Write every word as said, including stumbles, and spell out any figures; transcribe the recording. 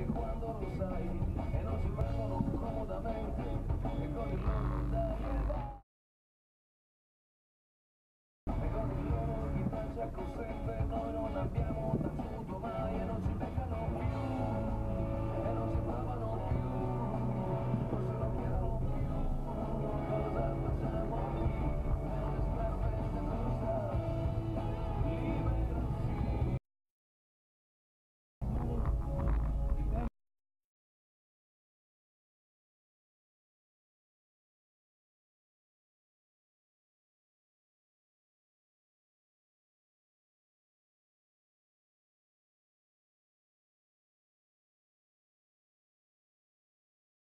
anche quando lo sai, e non si prendono comodamente, e con il loro dai e vai, e con il loro chi faccia cos'è.